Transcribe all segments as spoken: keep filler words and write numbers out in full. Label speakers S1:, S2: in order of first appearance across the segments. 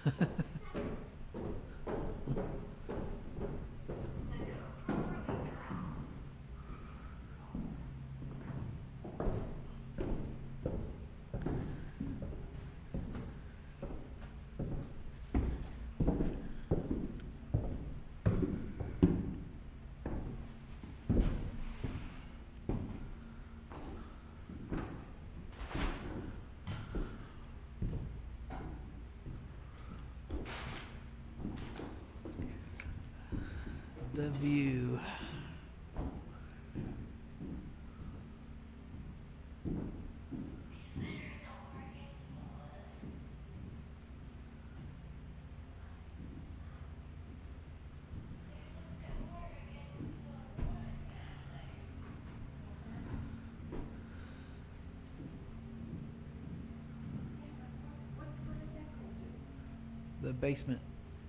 S1: The view. The basement.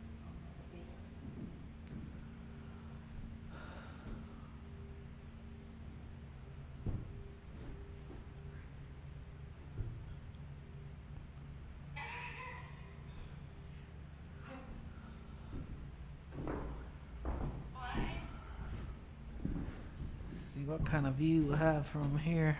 S1: See what kind of view we have from here.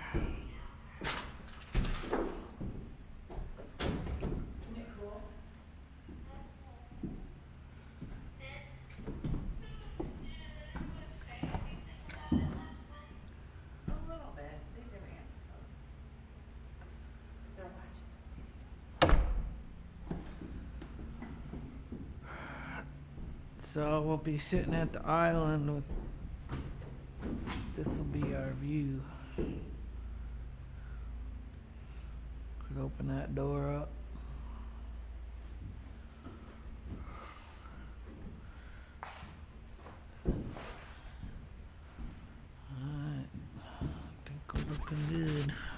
S1: So we'll be sitting at the island with, this will be our view. Could open that door up. Alright, I think we're looking good.